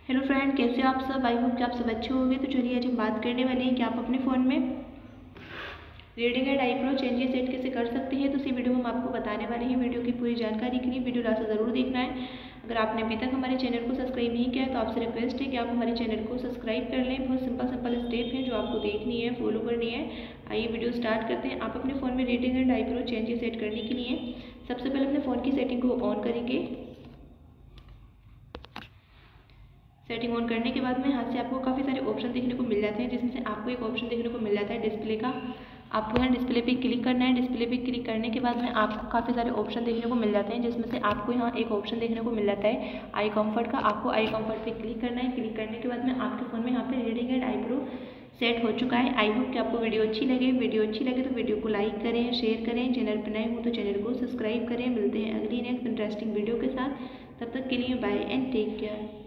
Hello friend, कैसे हो आप सब। आई होप कि आप सब अच्छे होंगे। तो चलिए आज हम बात करने वाले हैं कि आप अपने फ़ोन में reading and eyebrow changes set कैसे कर सकते हैं। तो इसी वीडियो में हम आपको बताने वाले हैं। वीडियो की पूरी जानकारी के लिए वीडियो लास्ट तक ज़रूर देखना है। अगर आपने अभी तक हमारे चैनल को सब्सक्राइब नहीं किया है तो आपसे रिक्वेस्ट है कि आप हमारे चैनल को सब्सक्राइब कर लें। बहुत सिंपल स्टेप हैं जो आपको देखनी है, फॉलो करनी है। आइए वीडियो स्टार्ट करते हैं। आप अपने फ़ोन में reading and eyebrow changes set करने के लिए सबसे पहले अपने फ़ोन की सेटिंग को ऑन करेंगे। सेटिंग ऑन करने के बाद में यहाँ से आपको काफ़ी सारे ऑप्शन देखने को मिल जाते हैं, जिसमें से आपको एक ऑप्शन देखने को मिल जाता है डिस्प्ले का। आपको यहाँ डिस्प्ले पे क्लिक करना है। डिस्प्ले पे क्लिक करने के बाद में आपको काफ़ी सारे ऑप्शन देखने को मिल जाते हैं, जिसमें से आपको यहाँ एक ऑप्शन देखने को मिल जाता है आई कम्फर्ट का। आपको आई कम्फर्ट पे क्लिक करना है। क्लिक करने के बाद में आपके फ़ोन में यहाँ पे रीडिंग एंड आईब्रो सेट हो चुका है। आई होप कि आपको वीडियो अच्छी लगे। तो वीडियो को लाइक करें, शेयर करें। चैनल पर नए हो तो चैनल को सब्सक्राइब करें। मिलते हैं अगली नेक्स्ट इंटरेस्टिंग वीडियो के साथ। तब तक के लिए बाय एंड टेक केयर।